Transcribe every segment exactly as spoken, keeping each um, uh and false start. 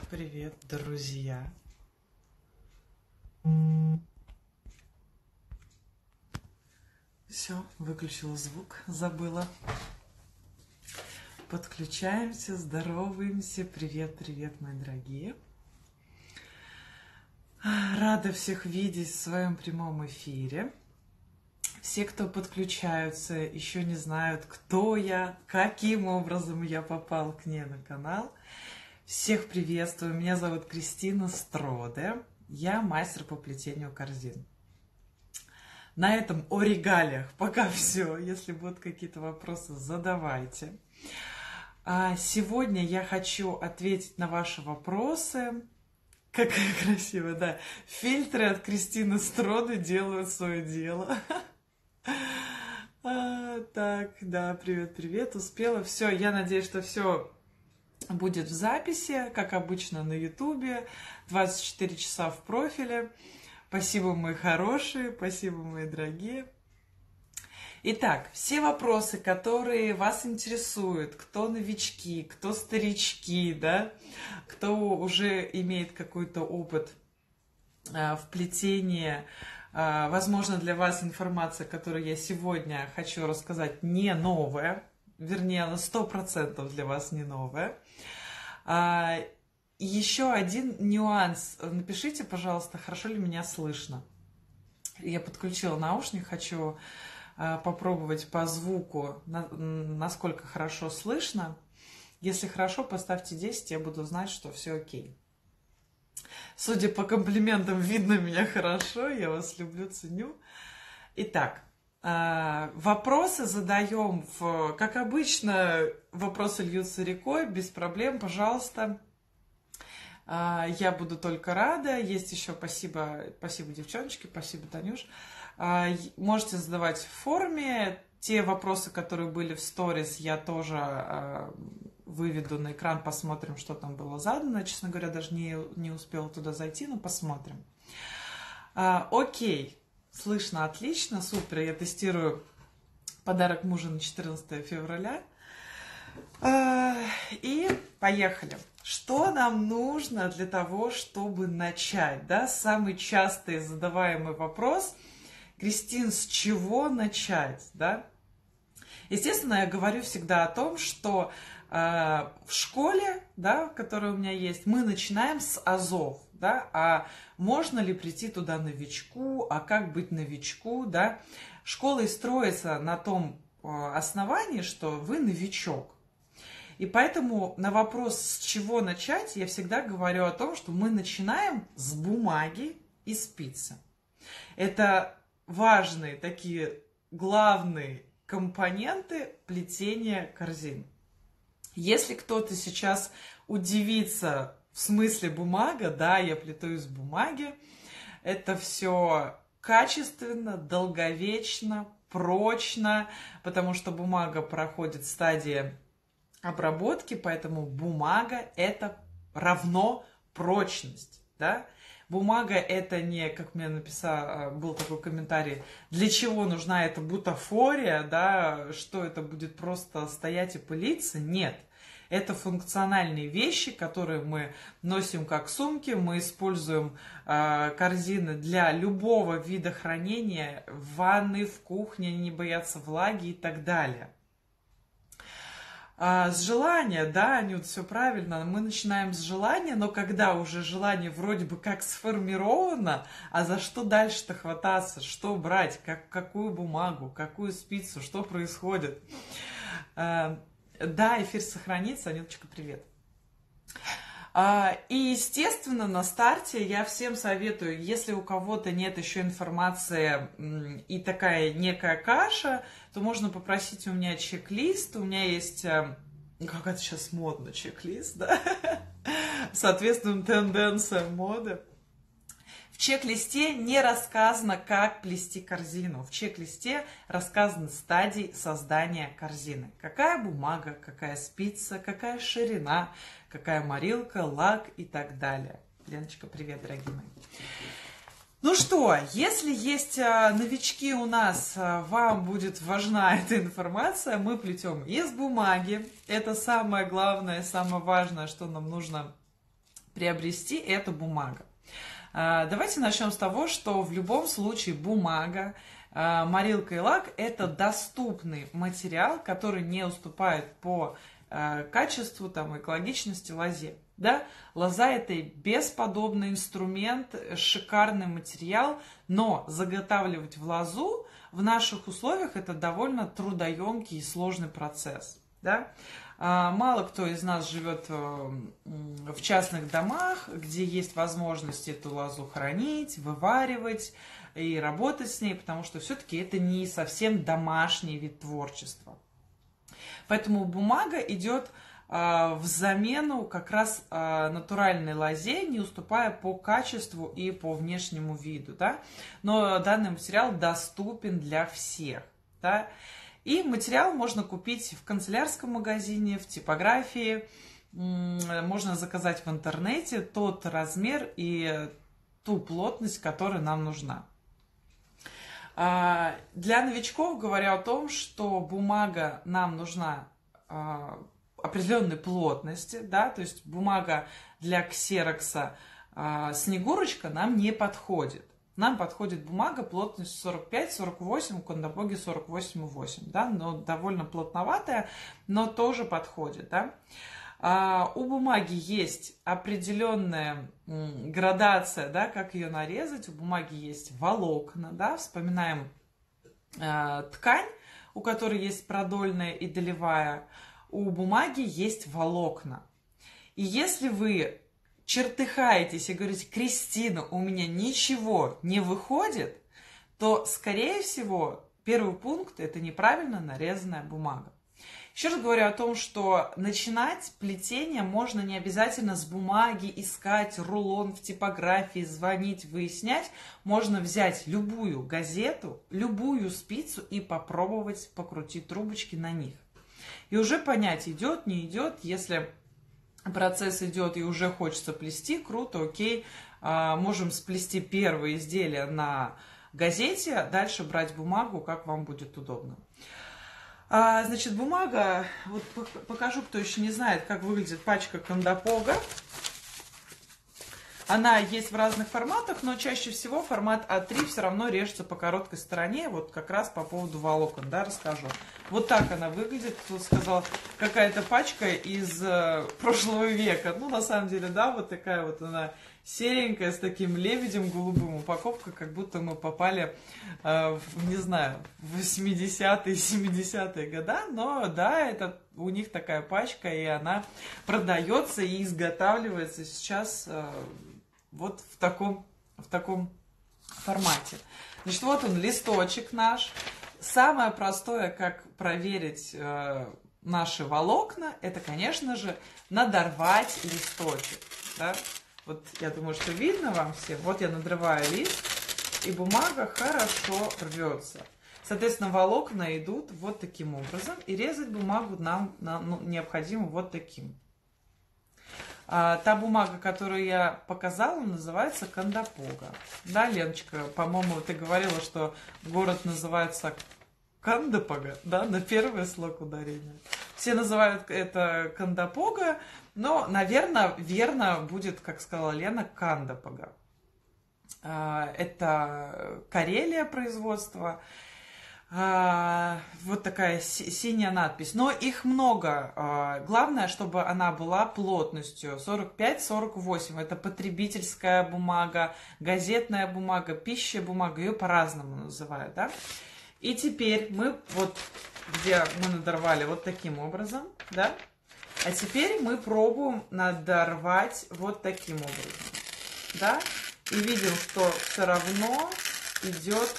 Привет, друзья! Все, выключила звук, забыла. Подключаемся, здороваемся. Привет, привет, мои дорогие. Рада всех видеть в своем прямом эфире. Все, кто подключаются, еще не знают, кто я, каким образом я попал к ней на канал. Всех приветствую. Меня зовут Кристина Строде. Я мастер по плетению корзин. На этом о регалиях пока все. Если будут какие-то вопросы, задавайте. А сегодня я хочу ответить на ваши вопросы. Какая красивая, да. Фильтры от Кристины Строды делают свое дело. А, так, да, привет, привет. Успела. Все, я надеюсь, что все будет в записи, как обычно на ютубе. двадцать четыре часа в профиле. Спасибо, мои хорошие, спасибо, мои дорогие. Итак, все вопросы, которые вас интересуют, кто новички, кто старички, да, кто уже имеет какой-то опыт а, в плетении, а, возможно, для вас информация, которую я сегодня хочу рассказать, не новая, вернее, на сто процентов для вас не новая. А, еще один нюанс. Напишите, пожалуйста, хорошо ли меня слышно. Я подключила наушник, хочу а, попробовать по звуку, на, насколько хорошо слышно. Если хорошо, поставьте десять, я буду знать, что все окей. Судя по комплиментам, видно меня хорошо, я вас люблю, ценю. Итак, а, вопросы задаем, в, как обычно, вопросы льются рекой, без проблем, пожалуйста. Я буду только рада. Есть еще спасибо, спасибо, девчоночки, спасибо, Танюш. Можете задавать в форме. Те вопросы, которые были в сторис, я тоже выведу на экран, посмотрим, что там было задано. Честно говоря, даже не, не успела туда зайти, но посмотрим. Окей, слышно отлично, супер. Я тестирую подарок мужа на четырнадцатое февраля. И поехали. Что нам нужно для того, чтобы начать? Да? Самый частый задаваемый вопрос. Кристин, с чего начать? Да? Естественно, я говорю всегда о том, что э, в школе, да, которая у меня есть, мы начинаем с азов. Да? А можно ли прийти туда новичку? А как быть новичку? Да? Школа и строится на том э, основании, что вы новичок. И поэтому на вопрос, с чего начать, я всегда говорю о том, что мы начинаем с бумаги и спицы. Это важные такие главные компоненты плетения корзин. Если кто-то сейчас удивится, в смысле бумага, да, я плету из бумаги, это все качественно, долговечно, прочно, потому что бумага проходит стадии обработки, поэтому бумага это равно прочность, да? Бумага это не, как мне написал, был такой комментарий, для чего нужна эта бутафория, да, что это будет просто стоять и пылиться? Нет. Это функциональные вещи, которые мы носим как сумки, мы используем э, корзины для любого вида хранения, в ванной, в кухне, не боятся влаги и так далее. А, с желания, да, Анют, все правильно, мы начинаем с желания, но когда уже желание вроде бы как сформировано, а за что дальше-то хвататься, что брать, как, какую бумагу, какую спицу, что происходит. А, да, эфир сохранится, Анюточка, привет. И, естественно, на старте я всем советую, если у кого-то нет еще информации и такая некая каша, то можно попросить у меня чек-лист. У меня есть, как это сейчас модно, чек-лист, да? Соответствует тенденциям моды. В чек-листе не рассказано, как плести корзину. В чек-листе рассказаны стадии создания корзины. Какая бумага, какая спица, какая ширина, какая морилка, лак и так далее. Леночка, привет, дорогие мои. Ну что, если есть новички у нас, вам будет важна эта информация, мы плетем из бумаги. Это самое главное, самое важное, что нам нужно приобрести, это бумага. Давайте начнем с того, что в любом случае бумага, морилка и лак – это доступный материал, который не уступает по качеству, там, экологичности лозе. Да? Лоза – это бесподобный инструмент, шикарный материал, но заготавливать в лозу в наших условиях – это довольно трудоемкий и сложный процесс. Да? Мало кто из нас живет в частных домах, где есть возможность эту лозу хранить, вываривать и работать с ней, потому что все-таки это не совсем домашний вид творчества. Поэтому бумага идет в замену как раз натуральной лозе, не уступая по качеству и по внешнему виду. Да? Но данный материал доступен для всех. Да? И материал можно купить в канцелярском магазине, в типографии, можно заказать в интернете тот размер и ту плотность, которая нам нужна. Для новичков говорю о том, что бумага нам нужна определенной плотности, да, то есть бумага для ксерокса Снегурочка нам не подходит. Нам подходит бумага плотностью сорок пять сорок восемь, у Кондопоги сорок восемь и восемь, да, но довольно плотноватая, но тоже подходит, да. А, у бумаги есть определенная м, градация, да, как ее нарезать. У бумаги есть волокна, да, вспоминаем э, ткань, у которой есть продольная и долевая. У бумаги есть волокна. И если вы чертыхаетесь и говорите: Кристина, у меня ничего не выходит, то, скорее всего, первый пункт – это неправильно нарезанная бумага. Еще раз говорю о том, что начинать плетение можно не обязательно с бумаги, искать рулон в типографии, звонить, выяснять. Можно взять любую газету, любую спицу и попробовать покрутить трубочки на них. И уже понять, идет, не идет. Если процесс идет и уже хочется плести, круто, окей, можем сплести первое изделие на газете, дальше брать бумагу, как вам будет удобно. Значит, бумага, вот покажу, кто еще не знает, как выглядит пачка Кондопога. Она есть в разных форматах, но чаще всего формат а три все равно режется по короткой стороне. Вот как раз по поводу волокон, да, расскажу. Вот так она выглядит. Тут сказал, какая-то пачка из э, прошлого века. Ну, на самом деле, да, вот такая вот она серенькая, с таким лебедем голубым. Упаковка, как будто мы попали, э, в, не знаю, в восьмидесятые, семидесятые года. Но, да, это у них такая пачка, и она продается и изготавливается сейчас э, вот в таком, в таком формате. Значит, вот он, листочек наш. Самое простое, как проверить э, наши волокна, это, конечно же, надорвать листочек. Да? Вот я думаю, что видно вам всем. Вот я надрываю лист, и бумага хорошо рвется. Соответственно, волокна идут вот таким образом, и резать бумагу нам, нам ну, необходимо вот таким. А, та бумага, которую я показала, называется Кондопога. Да, Леночка, по-моему, ты говорила, что город называется Кондопога, да, на первый слог ударения. Все называют это Кондопога, но, наверное, верно будет, как сказала Лена, Кондопога. А, это Карелия производство. Вот такая синяя надпись. Но их много. Главное, чтобы она была плотностью сорок пять сорок восемь. Это потребительская бумага, газетная бумага, пища бумага. Ее по-разному называют. Да? И теперь мы, вот где мы надорвали вот таким образом. Да? А теперь мы пробуем надорвать вот таким образом. Да? И видим, что все равно идет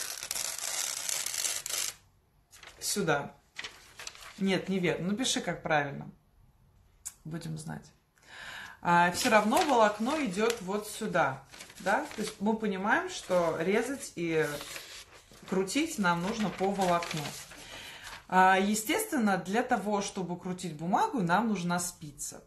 сюда. Нет, неверно. Напиши, как правильно. Будем знать. А, все равно волокно идет вот сюда. Да? То есть мы понимаем, что резать и крутить нам нужно по волокну. А, естественно, для того, чтобы крутить бумагу, нам нужна спица.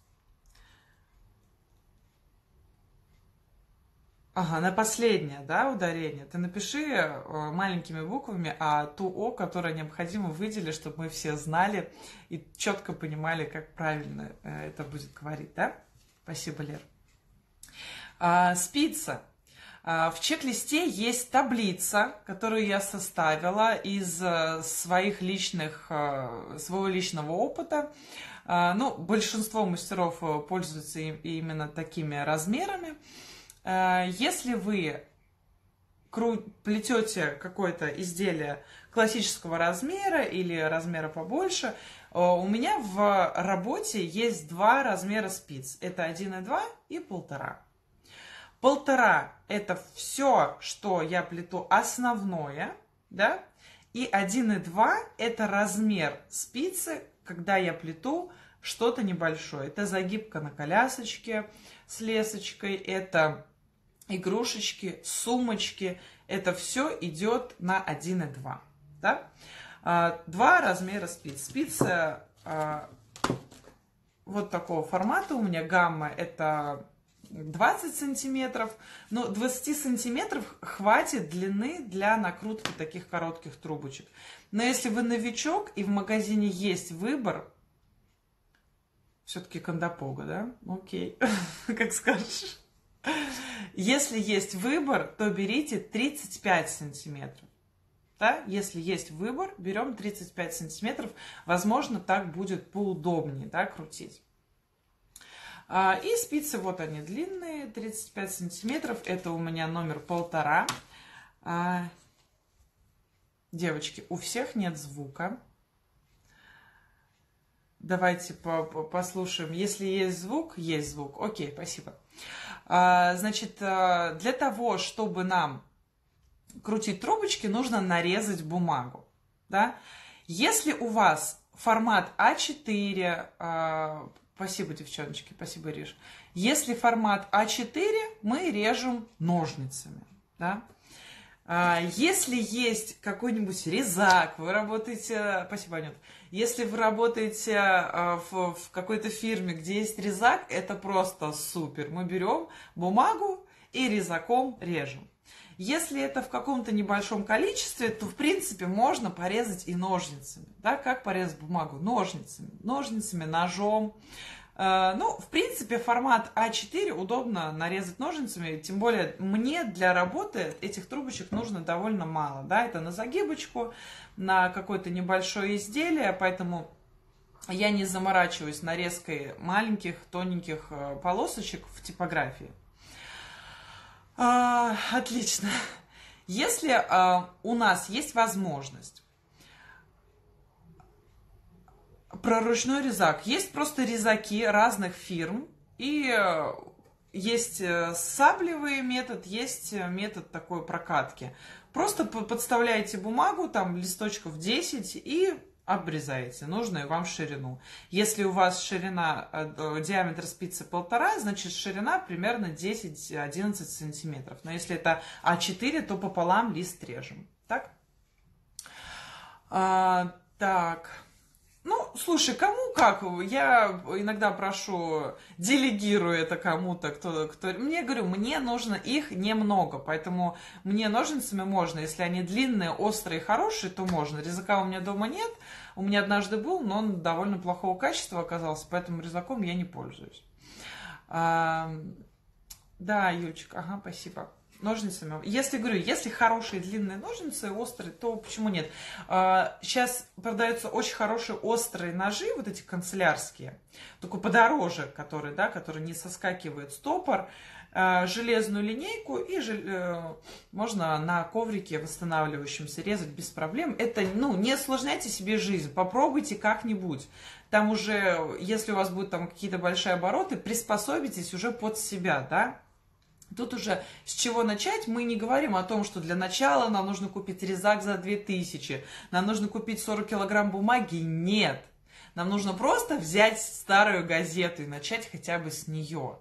Ага, на последнее, да, ударение. Ты напиши маленькими буквами, а ту О, которая необходимо, выдели, чтобы мы все знали и четко понимали, как правильно это будет говорить, да? Спасибо, Лер. А, спица. А, в чек-листе есть таблица, которую я составила из своих личных, своего личного опыта. А, ну, большинство мастеров пользуются именно такими размерами. А, если вы плетете какое-то изделие классического размера или размера побольше, у меня в работе есть два размера спиц. Это один и два и полтора. Полтора – это все, что я плету основное, да? И один и два – это размер спицы, когда я плету что-то небольшое. Это загибка на колясочке с лесочкой, это игрушечки, сумочки. Это все идет на один и два. Да? Два размера спиц. Спицы а, вот такого формата у меня, гамма, это двадцать сантиметров, но двадцать сантиметров хватит длины для накрутки таких коротких трубочек. Но если вы новичок и в магазине есть выбор, все-таки кондопога, да? Окей, как скажешь. Если есть выбор, то берите тридцать пять сантиметров. Да? Если есть выбор, берем тридцать пять сантиметров. Возможно, так будет поудобнее, да, крутить. И спицы, вот они длинные, тридцать пять сантиметров. Это у меня номер полтора. Девочки, у всех нет звука. Давайте послушаем. Если есть звук, есть звук. Окей, спасибо. Значит, для того, чтобы нам крутить трубочки, нужно нарезать бумагу. Да? Если у вас формат а четыре, спасибо, девчоночки, спасибо, Ириш. Если формат а четыре, мы режем ножницами. Да? Если есть какой-нибудь резак, вы работаете, спасибо, Анют, если вы работаете в, в какой-то фирме, где есть резак, это просто супер. Мы берем бумагу и резаком режем. Если это в каком-то небольшом количестве, то, в принципе, можно порезать и ножницами. Да? Как порезать бумагу? Ножницами. Ножницами, ножом. Ну, в принципе, формат а четыре удобно нарезать ножницами, тем более мне для работы этих трубочек нужно довольно мало, да, это на загибочку, на какое-то небольшое изделие, поэтому я не заморачиваюсь нарезкой маленьких тоненьких полосочек в типографии. А, отлично. Если а, у нас есть возможность про ручной резак. Есть просто резаки разных фирм. И есть саблевый метод, есть метод такой прокатки. Просто подставляете бумагу, там листочков десять и обрезаете нужную вам ширину. Если у вас ширина, диаметр спицы полтора, значит ширина примерно десять-одиннадцать сантиметров. Но если это а четыре, то пополам лист режем. Так? А, так... Ну, слушай, кому как, я иногда прошу, делегирую это кому-то, кто, кто... Мне, говорю, мне нужно их немного, поэтому мне ножницами можно, если они длинные, острые, хорошие, то можно. Резака у меня дома нет, у меня однажды был, но он довольно плохого качества оказался, поэтому резаком я не пользуюсь. А... Да, Юлечка, ага, спасибо. Ножницами. Если, говорю, если хорошие длинные ножницы, острые, то почему нет? Сейчас продаются очень хорошие острые ножи, вот эти канцелярские, только подороже, которые, да, которые не соскакивают, стопор, железную линейку и жел... можно на коврике восстанавливающемся резать без проблем. Это, ну, не осложняйте себе жизнь, попробуйте как-нибудь. Там уже, если у вас будут там какие-то большие обороты, приспособитесь уже под себя, да. Тут уже с чего начать, мы не говорим о том, что для начала нам нужно купить резак за две тысячи, нам нужно купить сорок килограмм бумаги. Нет, нам нужно просто взять старую газету и начать хотя бы с нее.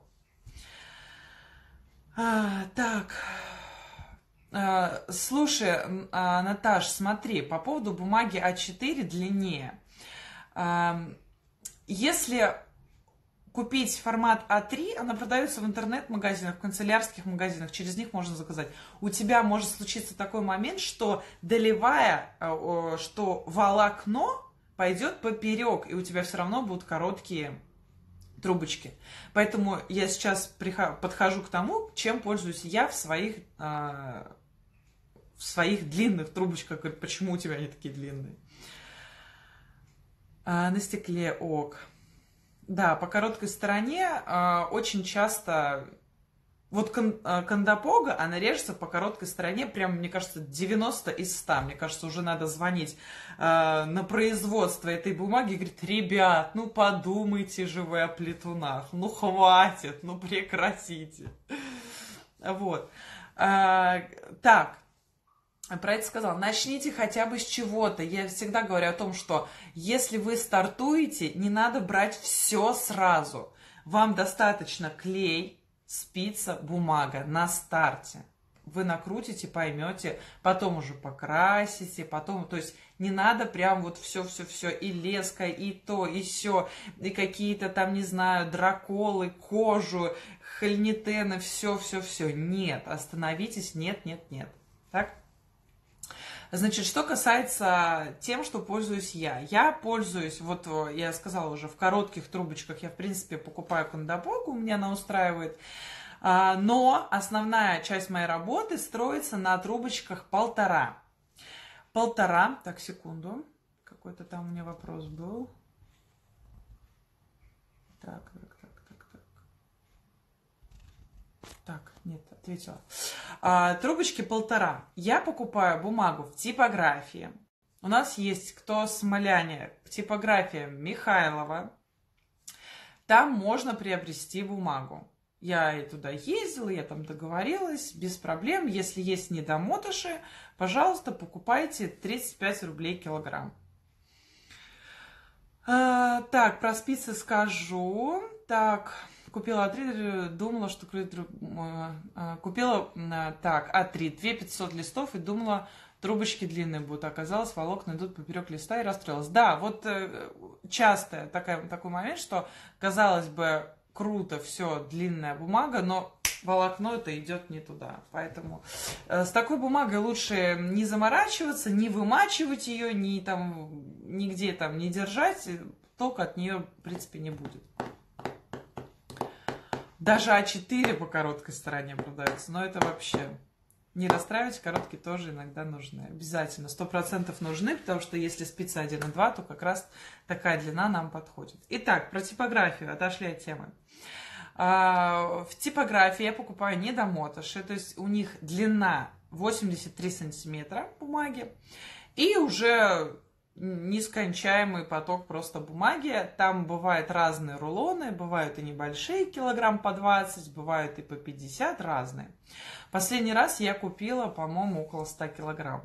А, так, а, слушай, а, Наташ, смотри, по поводу бумаги а четыре длиннее. А, если... купить формат а три, она продается в интернет-магазинах, в канцелярских магазинах, через них можно заказать. У тебя может случиться такой момент, что долевая, что волокно пойдет поперек, и у тебя все равно будут короткие трубочки. Поэтому я сейчас подхожу к тому, чем пользуюсь я в своих, в своих длинных трубочках. Говорит, почему у тебя они такие длинные? На стекле ок. Да, по короткой стороне очень часто... Вот кондопога, она режется по короткой стороне, прям, мне кажется, девяносто из ста. Мне кажется, уже надо звонить э, на производство этой бумаги и говорить, ребят, ну подумайте же вы о плетунах, ну хватит, ну прекратите. Вот. А, так, про это сказал. Начните хотя бы с чего-то. Я всегда говорю о том, что если вы стартуете, не надо брать все сразу. Вам достаточно клей, спица, бумага на старте. Вы накрутите, поймете, потом уже покрасите, потом, то есть не надо прям вот все-все-все, и леска, и то, и все, и какие-то там, не знаю, драколы, кожу, хольнитены, все-все-все. Нет, остановитесь, нет, нет, нет. Так? Значит, что касается тем, что пользуюсь я. Я пользуюсь, вот я сказала уже, в коротких трубочках я, в принципе, покупаю кондопогу, меня она устраивает. Но основная часть моей работы строится на трубочках полтора. Полтора, так, секунду, какой-то там у меня вопрос был. Так, так, так, так, так. Так, нет, ответила. А, трубочки полтора. Я покупаю бумагу в типографии. У нас есть кто смоляне, типография Михайлова. Там можно приобрести бумагу. Я и туда ездила, я там договорилась, без проблем. Если есть недомотыши, пожалуйста, покупайте тридцать пять рублей килограмм. А, так, про спицы скажу. Так... Купила А3, думала, что купила так, А3, две тысячи пятьсот листов и думала, трубочки длинные будут. Оказалось, волокна идут поперек листа и расстроилась. Да, вот часто такой, такой момент, что, казалось бы, круто, все, длинная бумага, но волокно это идет не туда. Поэтому с такой бумагой лучше не заморачиваться, не вымачивать ее, ни там, нигде там не держать, толка от нее, в принципе, не будет. Даже А четыре по короткой стороне продаются, но это вообще... Не расстраивать, короткие тоже иногда нужны. Обязательно, сто процентов нужны, потому что если спица один и два, то как раз такая длина нам подходит. Итак, про типографию, отошли от темы. В типографии я покупаю недомотыши, то есть у них длина восемьдесят три сантиметра бумаги, и уже... нескончаемый поток просто бумаги. Там бывают разные рулоны, бывают и небольшие, килограмм по двадцать, бывают и по пятьдесят, разные. Последний раз я купила, по-моему, около ста килограмм.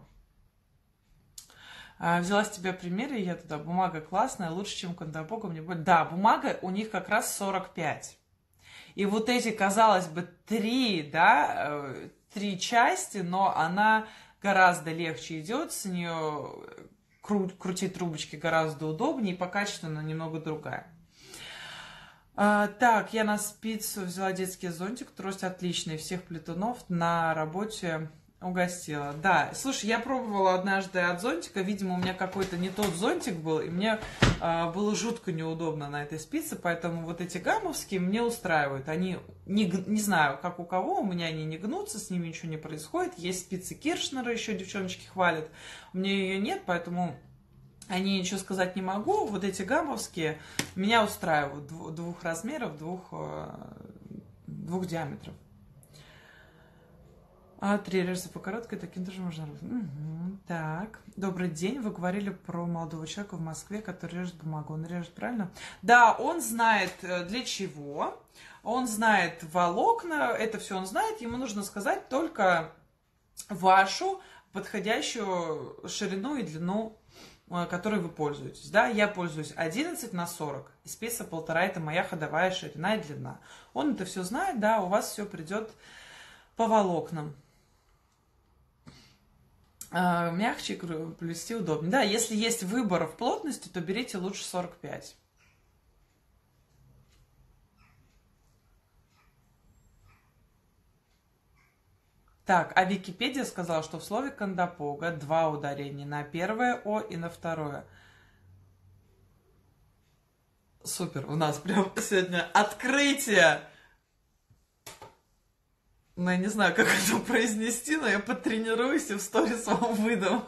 Взяла с тебя примеры, я туда, бумага классная, лучше, чем кондопога. Мне будет... Да, бумага у них как раз сорок пять. И вот эти, казалось бы, три, да, три части, но она гораздо легче идет, с нее... крутить трубочки гораздо удобнее, и по качеству она немного другая. А, так, я на спицу взяла детский зонтик, трость отличный, всех плетунов на работе угостила. Да, слушай, я пробовала однажды от зонтика, видимо, у меня какой-то не тот зонтик был, и мне а, было жутко неудобно на этой спице, поэтому вот эти гамовские мне устраивают. Они, не, не знаю, как у кого, у меня они не гнутся, с ними ничего не происходит. Есть спицы Киршнера, еще девчоночки хвалят, у меня ее нет, поэтому... О ней ничего сказать не могу. Вот эти гамовские меня устраивают. Двух размеров, двух, двух диаметров. А три режется по короткой, таким тоже можно работать. Угу. Так, добрый день. Вы говорили про молодого человека в Москве, который режет бумагу. Он режет правильно? Да, он знает для чего. Он знает волокна. Это все он знает. Ему нужно сказать только вашу подходящую ширину и длину, которой вы пользуетесь. Да, я пользуюсь одиннадцать на сорок, и спица полтора, это моя ходовая ширина и длина. Он это все знает, да, у вас все придет по волокнам. А, мягче плести удобнее. Да, если есть выбор в плотности, то берите лучше сорок пять. Так, а Википедия сказала, что в слове кондопога два ударения на первое О и на второе. Супер, у нас прям сегодня открытие. Ну, я не знаю, как это произнести, но я потренируюсь и в сторис вам выдам.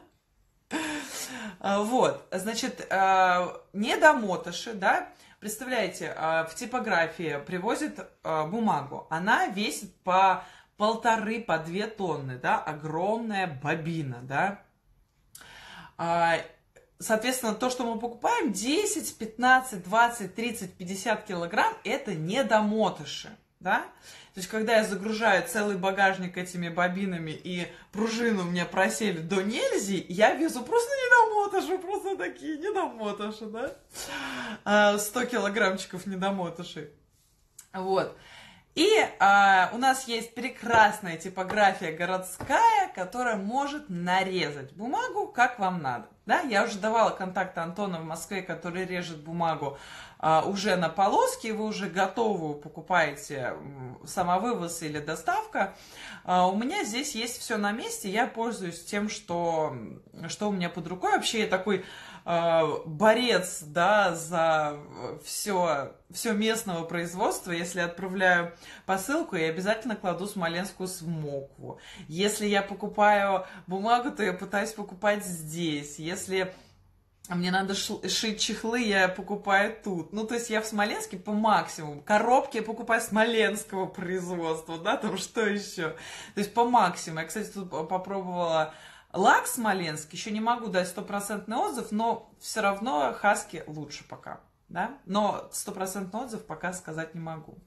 Вот, значит, недомотыши, да, представляете, в типографии привозят бумагу, она весит по полторы, по две тонны, да, огромная бобина, да. Соответственно, то, что мы покупаем, десять, пятнадцать, двадцать, тридцать, пятьдесят килограмм, это недомотыши, да. То есть, когда я загружаю целый багажник этими бобинами и пружины у меня просели до нельзя, я везу просто недомотыши, просто такие недомотыши, да. сто килограммчиков недомотышей. Вот. И а, у нас есть прекрасная типография городская, которая может нарезать бумагу, как вам надо. Да? Я уже давала контакты Антона в Москве, который режет бумагу а, уже на полоски, вы уже готовую покупаете самовывоз или доставка. А, у меня здесь есть все на месте, я пользуюсь тем, что, что у меня под рукой. Вообще я такой а, борец, да, за все, все местного производства. Если отправляю посылку, я обязательно кладу смоленскую смокву. Если я покупаю бумагу, то я пытаюсь покупать здесь. Если мне надо шить чехлы, я покупаю тут. Ну, то есть я в Смоленске по максимуму. Коробки я покупаю смоленского производства, да, там что еще. То есть по максимуму. Я, кстати, тут попробовала лак смоленский. Еще не могу дать стопроцентный отзыв, но все равно хаски лучше пока, да. Но стопроцентный отзыв пока сказать не могу.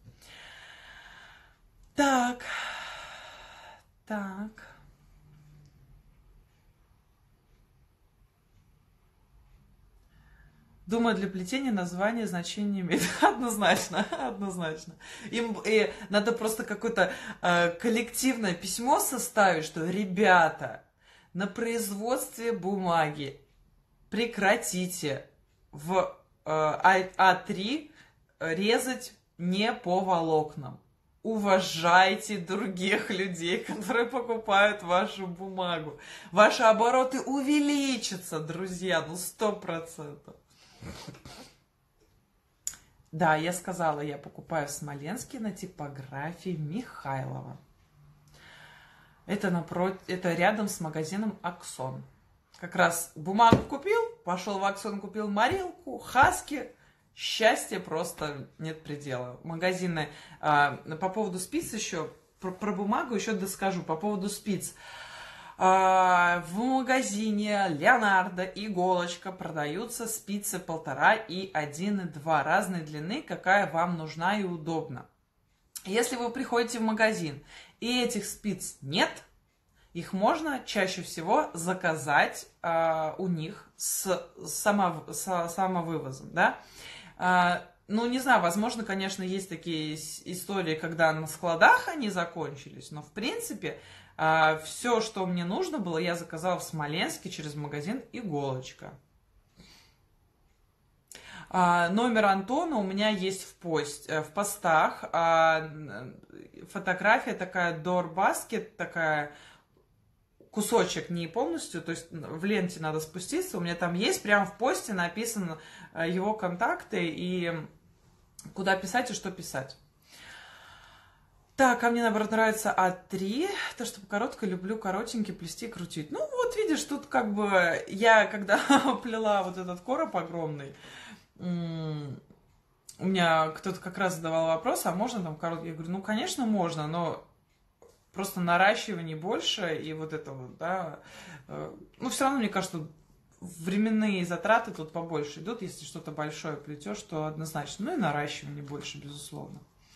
Так, так. Думаю, для плетения название значения не имеет. Однозначно, однозначно. Им и надо просто какое-то э, коллективное письмо составить, что, ребята, на производстве бумаги прекратите в э, А три резать не по волокнам. Уважайте других людей, которые покупают вашу бумагу. Ваши обороты увеличатся, друзья, ну сто процентов. Да, я сказала, я покупаю в Смоленске на типографии Михайлова. Это, напротив, это рядом с магазином Аксон. Как раз бумагу купил, пошел в Аксон, купил морилку, хаски. Счастье просто нет предела. Магазины, а, по поводу спиц еще, про, про бумагу еще доскажу, по поводу спиц. А, в магазине Леонардо иголочка продаются спицы полтора и один и два разной длины, какая вам нужна и удобна. Если вы приходите в магазин и этих спиц нет, их можно чаще всего заказать а, у них с, само, с самовывозом, да. А, ну, не знаю, возможно, конечно, есть такие истории, когда на складах они закончились, но, в принципе, а, все, что мне нужно было, я заказала в Смоленске через магазин «Иголочка». А, номер Антона у меня есть в, пост, в постах. А, фотография такая дорбаскет, такая кусочек, не полностью, то есть в ленте надо спуститься. У меня там есть, прямо в посте написано его контакты и куда писать и что писать. Так, а мне, наоборот, нравится А три, то, что короткое, люблю коротенький плести и крутить. Ну, вот видишь, тут как бы я, когда плела вот этот короб огромный, у меня кто-то как раз задавал вопрос, а можно там короткий? Я говорю, ну, конечно, можно, но просто наращивание больше, и вот это вот, да, ну, все равно, мне кажется, временные затраты тут побольше идут, если что-то большое плетешь, то однозначно, ну, и наращивание больше, безусловно.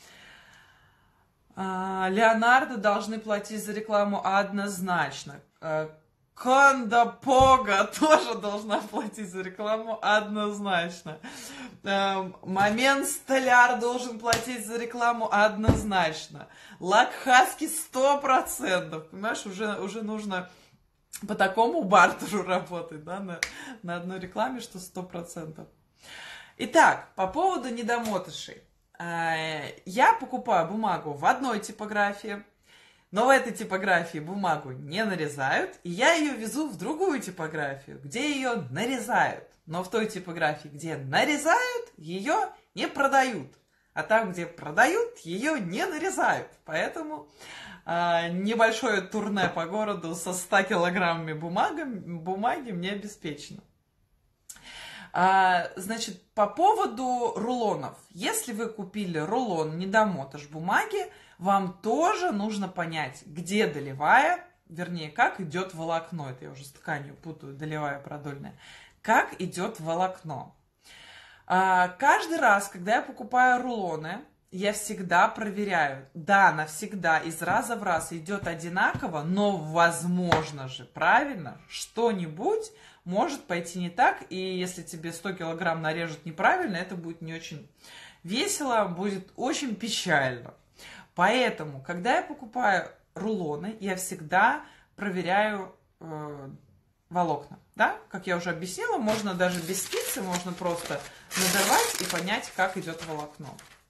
Леонардо должны платить за рекламу однозначно. Кондопога тоже должна платить за рекламу однозначно. Момент Столяр должен платить за рекламу однозначно. Лакхаски сто процентов. Понимаешь, уже, уже нужно по такому бартеру работать, да, на, на одной рекламе, что сто процентов. Итак, по поводу недомотышей. Я покупаю бумагу в одной типографии. Но в этой типографии бумагу не нарезают, и я ее везу в другую типографию, где ее нарезают. Но в той типографии, где нарезают, ее не продают. А там, где продают, ее не нарезают. Поэтому э, небольшое турне по городу со ста килограммами бумаги, бумаги мне обеспечено. А, значит, по поводу рулонов. Если вы купили рулон недомотаж бумаги, вам тоже нужно понять, где долевая, вернее, как идет волокно. Это я уже с тканью путаю, долевая, продольная. Как идет волокно. А, каждый раз, когда я покупаю рулоны, я всегда проверяю. Да, навсегда, из раза в раз идет одинаково, но возможно же, правильно, что-нибудь может пойти не так, и если тебе сто килограмм нарежут неправильно, это будет не очень весело, будет очень печально. Поэтому, когда я покупаю рулоны, я всегда проверяю э, волокна. Да? Как я уже объяснила, можно даже без спицы, можно просто надорвать и понять, как идет волокно.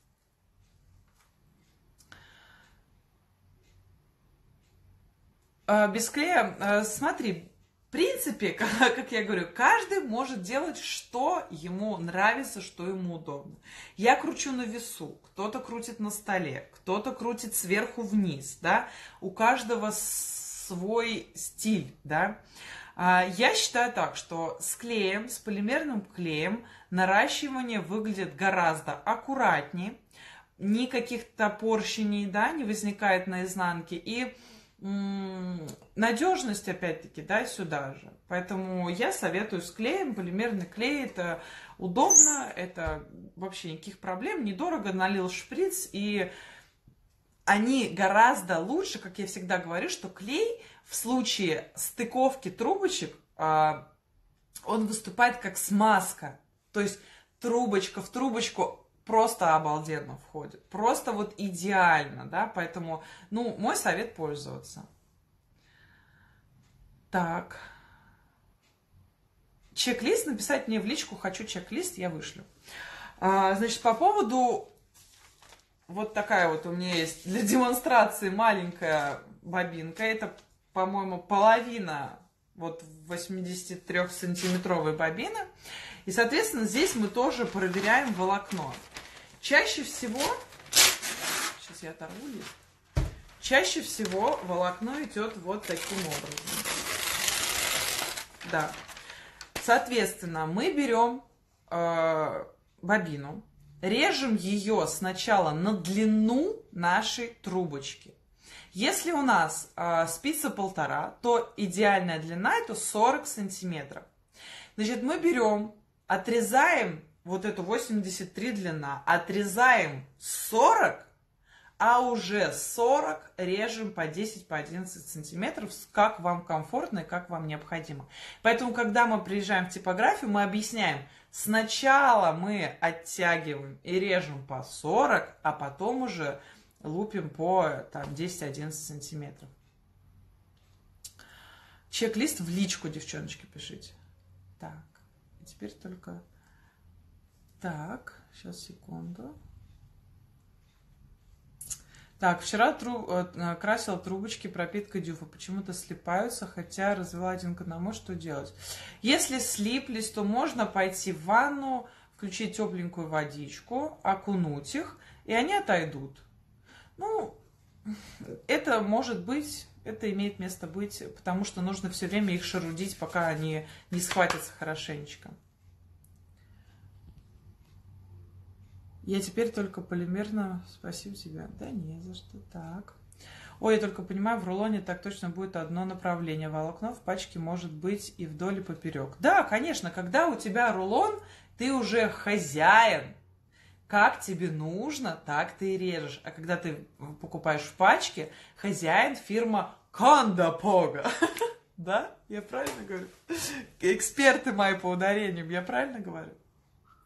Э, без клея, э, смотри, в принципе, как я говорю, каждый может делать, что ему нравится, что ему удобно. Я кручу на весу, кто-то крутит на столе, кто-то крутит сверху вниз, да, у каждого свой стиль, да. Я считаю так, что с клеем, с полимерным клеем наращивание выглядит гораздо аккуратнее, никаких топорщений, да, не возникает на изнанке, и надежность, опять-таки, да, сюда же. Поэтому я советую с клеем. Полимерный клей — это удобно, это вообще никаких проблем, недорого, налил шприц, и они гораздо лучше, как я всегда говорю, что клей в случае стыковки трубочек, он выступает как смазка. То есть трубочка в трубочку просто обалденно входит. Просто вот идеально, да, поэтому, ну, мой совет — пользоваться. Так. Чек-лист написать мне в личку, хочу чек-лист, я вышлю. А, значит, по поводу, вот такая вот у меня есть для демонстрации маленькая бобинка. Это, по-моему, половина вот восьмидесятитрёхсантиметровой бобины. И, соответственно, здесь мы тоже проверяем волокно. Чаще всего, сейчас я оторву лист, чаще всего волокно идет вот таким образом. Да. Соответственно, мы берем э, бобину, режем ее сначала на длину нашей трубочки. Если у нас э, спица полтора, то идеальная длина — это сорок сантиметров. Значит, мы берем, отрезаем вот эту восемьдесят три длина, отрезаем сорок, а уже сорок режем по десять, по одиннадцать сантиметров, как вам комфортно и как вам необходимо. Поэтому, когда мы приезжаем в типографию, мы объясняем, сначала мы оттягиваем и режем по сорок, а потом уже лупим по десять-одиннадцать сантиметров. Чек-лист в личку, девчоночки, пишите. Так, и теперь только... Так, сейчас, секунду. Так, вчера тру... красила трубочки пропиткой дюфа. Почему-то слипаются, хотя развела один к одному. Что делать? Если слиплись, то можно пойти в ванну, включить тепленькую водичку, окунуть их, и они отойдут. Ну, это может быть, это имеет место быть, потому что нужно все время их шарудить, пока они не схватятся хорошенечко. Я теперь только полимерно... Спасибо тебе. Да не за что. Так. Ой, я только понимаю, в рулоне так точно будет одно направление. Волокно в пачке может быть и вдоль, и поперек. Да, конечно, когда у тебя рулон, ты уже хозяин. Как тебе нужно, так ты и режешь. А когда ты покупаешь в пачке, хозяин фирма Кондопога. Да? Я правильно говорю? Эксперты мои по ударениям, я правильно говорю?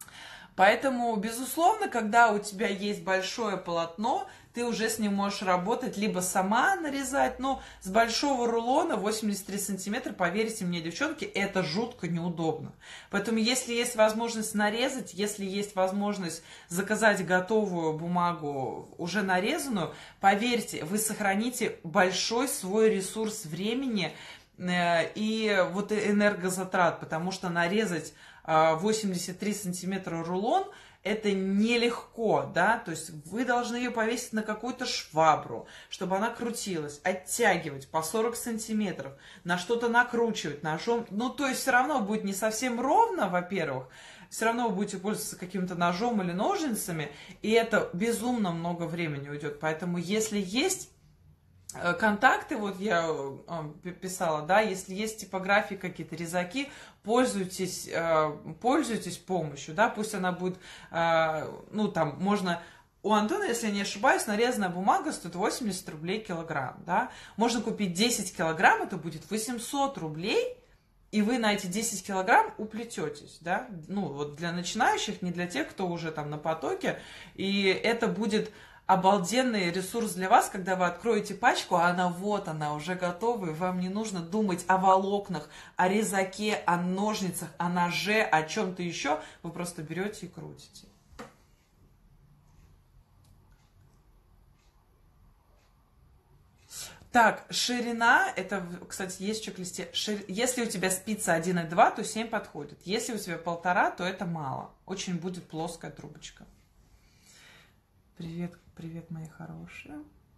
Поэтому, безусловно, когда у тебя есть большое полотно, ты уже с ним можешь работать, либо сама нарезать, но с большого рулона восемьдесят три сантиметра, поверьте мне, девчонки, это жутко неудобно. Поэтому, если есть возможность нарезать, если есть возможность заказать готовую бумагу, уже нарезанную, поверьте, вы сохраните большой свой ресурс времени и вот энергозатрат, потому что нарезать восемьдесят три сантиметра рулон — это нелегко, да, то есть вы должны ее повесить на какую-то швабру, чтобы она крутилась, оттягивать по сорок сантиметров, на что-то накручивать ножом, ну, то есть все равно будет не совсем ровно, во-первых, все равно вы будете пользоваться каким-то ножом или ножницами, и это безумно много времени уйдет, поэтому если есть контакты, вот я писала, да, если есть типографии, какие-то резаки, пользуйтесь, пользуйтесь помощью, да, пусть она будет, ну, там, можно, у Антона, если я не ошибаюсь, нарезанная бумага стоит восемьдесят рублей килограмм, да, можно купить десять килограмм, это будет восемьсот рублей, и вы на эти десять килограмм уплететесь, да, ну, вот для начинающих, не для тех, кто уже там на потоке, и это будет обалденный ресурс для вас, когда вы откроете пачку, а она вот, она уже готова, и вам не нужно думать о волокнах, о резаке, о ножницах, о ноже, о чем-то еще. Вы просто берете и крутите. Так, ширина, это, кстати, есть в чек-листе. Шир... Если у тебя спица один и два, то семь подходит. Если у тебя полтора, то это мало. Очень будет плоская трубочка. Привет, привет, мои хорошие.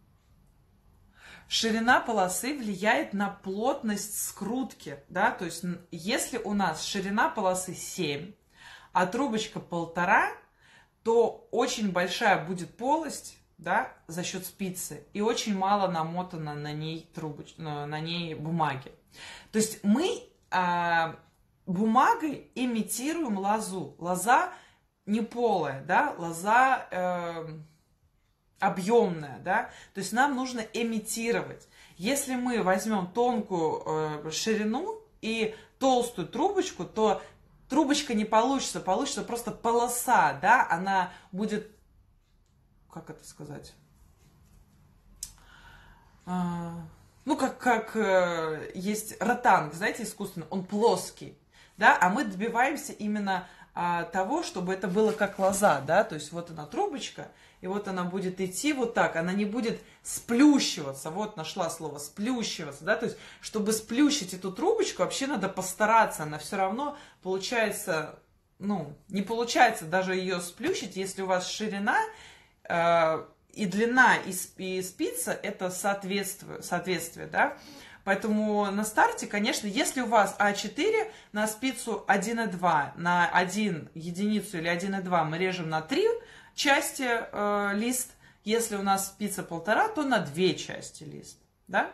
Ширина полосы влияет на плотность скрутки, да, то есть если у нас ширина полосы семь, а трубочка полтора, то очень большая будет полость, да, за счет спицы, и очень мало намотано на ней трубоч... на ней бумаги. То есть мы а, бумагой имитируем лозу. Лоза не полая, да, лоза э, объемная, да, то есть нам нужно имитировать. Если мы возьмем тонкую э, ширину и толстую трубочку, то трубочка не получится, получится просто полоса, да, она будет, как это сказать, а, ну, как, как э, есть ротанг, знаете, искусственно, он плоский, да, а мы добиваемся именно а, того, чтобы это было как лоза, да, то есть вот она трубочка, и вот она будет идти вот так, она не будет сплющиваться, вот нашла слово сплющиваться, да, то есть чтобы сплющить эту трубочку, вообще надо постараться, она все равно получается, ну, не получается даже ее сплющить, если у вас ширина э, и длина, и, и спица, это соответствие, соответствие, да. Поэтому на старте, конечно, если у вас а четыре на спицу один и два, на один единицу или один и два мы режем на три части э, лист, если у нас спица полтора, то на две части лист, да?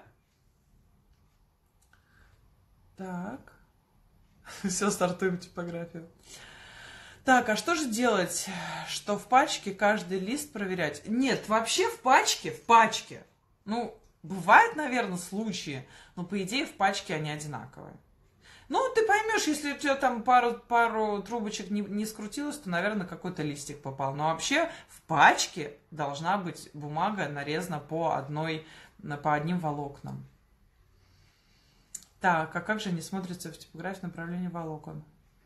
Так, все, стартуем типографию. Так, а что же делать, что в пачке каждый лист проверять? Нет, вообще в пачке, в пачке, ну, бывают, наверное, случаи, но по идее в пачке они одинаковые. Ну, ты поймешь, если у тебя там пару, пару трубочек не, не скрутилось, то, наверное, какой-то листик попал. Но вообще в пачке должна быть бумага нарезана по, одной, по одним волокнам. Так, а как же они смотрятся в типографии направления волокон?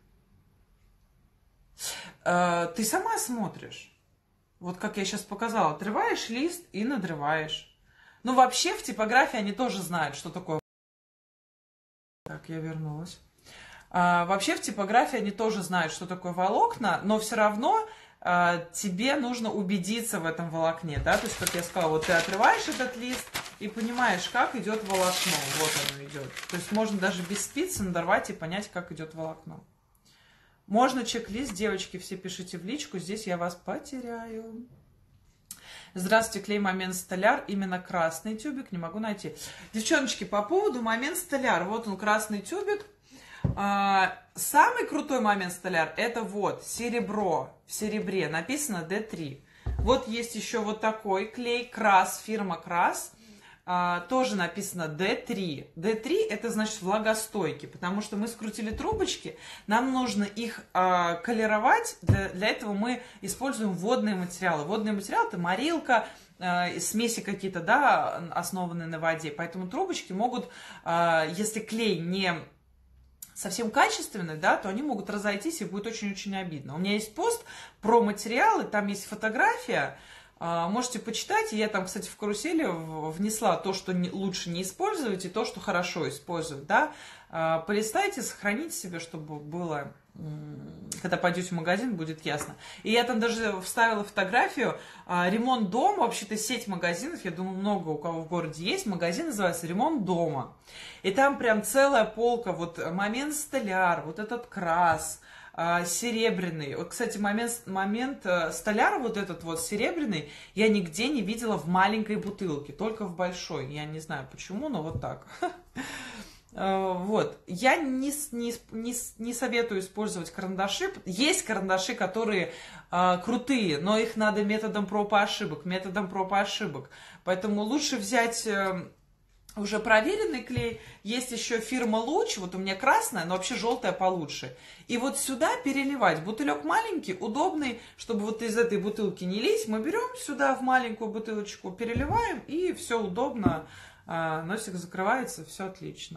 Э, ты сама смотришь. Вот как я сейчас показала. Отрываешь лист и надрываешь. Ну, вообще в типографии они тоже знают, что такое. Так, я вернулась. А, вообще в типографии они тоже знают, что такое волокна, но все равно а, тебе нужно убедиться в этом волокне, да, то есть, как я сказала, вот ты отрываешь этот лист и понимаешь, как идет волокно, вот оно идет. То есть можно даже без спицы надорвать и понять, как идет волокно. Можно чек-лист, девочки, все пишите в личку, здесь я вас потеряю. Здравствуйте, клей Момент Столяр, именно красный тюбик, не могу найти. Девчоночки, по поводу Момент Столяр, вот он, красный тюбик. А, самый крутой Момент Столяр, это вот, серебро, в серебре, написано дэ три. Вот есть еще вот такой клей, Крас, фирма Крас. а, тоже написано дэ три. дэ три это значит влагостойкий, потому что мы скрутили трубочки, нам нужно их а, колеровать, для, для этого мы используем водные материалы. Водные материалы это морилка, а, смеси какие-то, да, основанные на воде, поэтому трубочки могут, а, если клей не совсем качественный, да, то они могут разойтись и будет очень-очень обидно. У меня есть пост про материалы, там есть фотография, можете почитать. Я там, кстати, в карусели внесла то, что не, лучше не использовать, и то, что хорошо использовать, да. Полистайте, сохраните себе, чтобы было, когда пойдете в магазин, будет ясно. И я там даже вставила фотографию. Ремонт дома, вообще-то сеть магазинов, я думаю, много у кого в городе есть. Магазин называется «Ремонт дома». И там прям целая полка, вот момент столяр, вот этот крас, серебряный. Вот, кстати, момент, момент столяра, вот этот вот серебряный, я нигде не видела в маленькой бутылке, только в большой. Я не знаю почему, но вот так. Вот. Я не, не, не, не советую использовать карандаши. Есть карандаши, которые э, крутые, но их надо методом проб и ошибок, методом проб и ошибок. Поэтому лучше взять... Э, уже проверенный клей, есть еще фирма Луч, вот у меня красная, но вообще желтая получше. И вот сюда переливать. Бутылек маленький, удобный, чтобы вот из этой бутылки не лить. Мы берем сюда в маленькую бутылочку, переливаем, и все удобно. Носик закрывается, все отлично.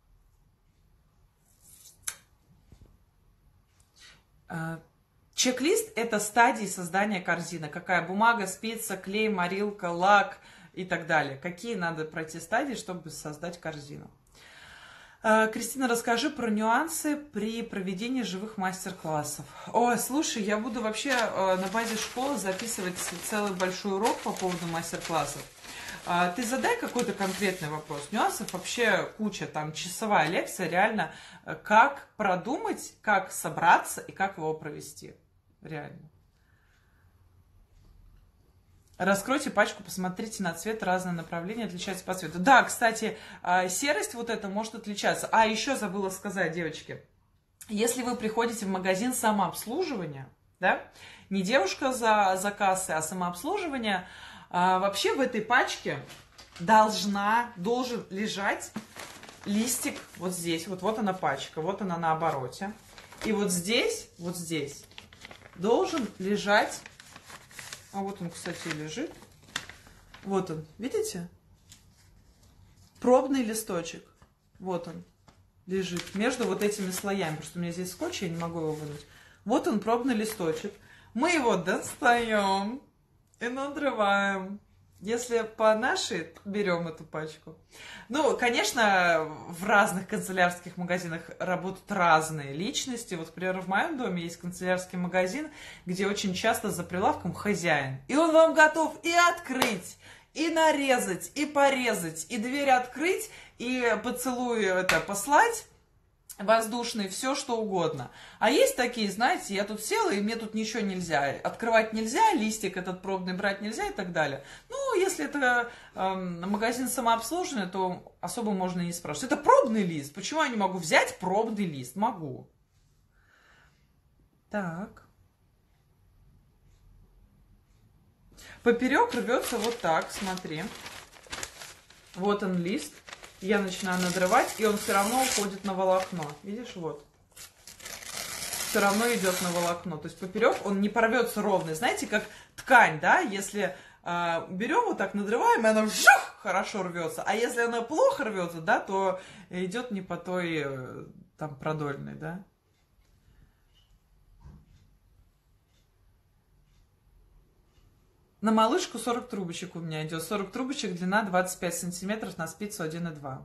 Чек-лист – это стадии создания корзины. Какая бумага, спица, клей, морилка, лак и так далее. Какие надо пройти стадии, чтобы создать корзину. Кристина, расскажи про нюансы при проведении живых мастер-классов. Ой, слушай, я буду вообще на базе школы записывать целый большой урок по поводу мастер-классов. Ты задай какой-то конкретный вопрос. Нюансов вообще куча, там часовая лекция, реально, как продумать, как собраться и как его провести. Реально. Раскройте пачку, посмотрите на цвет, разные направления отличаются по цвету. Да, кстати, серость вот эта может отличаться. А, еще забыла сказать, девочки, если вы приходите в магазин самообслуживания, да, не девушка за, за кассой, а самообслуживание, вообще в этой пачке должна, должен лежать листик вот здесь. Вот, вот она пачка, вот она на обороте. И вот здесь, вот здесь должен лежать... А вот он, кстати, лежит. Вот он, видите? Пробный листочек. Вот он лежит между вот этими слоями. Потому что у меня здесь скотч, я не могу его вынуть. Вот он, пробный листочек. Мы его достаем и надрываем. Если по нашей, берем эту пачку. Ну, конечно, в разных канцелярских магазинах работают разные личности. Вот, например, в моем доме есть канцелярский магазин, где очень часто за прилавком хозяин. И он вам готов и открыть, и нарезать, и порезать, и дверь открыть, и поцелуй это послать. Воздушный, все что угодно. А есть такие, знаете, я тут села, и мне тут ничего нельзя. Открывать нельзя, листик этот пробный брать нельзя и так далее. Ну, если это э, магазин самообслуживания, то особо можно и не спрашивать. Это пробный лист. Почему я не могу взять пробный лист? Могу. Так. Поперек рвется вот так, смотри. Вот он лист. Я начинаю надрывать, и он все равно уходит на волокно. Видишь, вот. Все равно идет на волокно. То есть поперек он не порвется ровно. Знаете, как ткань, да? Если э, берем вот так, надрываем, и она вжух, хорошо рвется. А если она плохо рвется, да, то идет не по той э, там продольной, да. На малышку сорок трубочек у меня идет. сорок трубочек, длина двадцать пять сантиметров, на спицу один и два.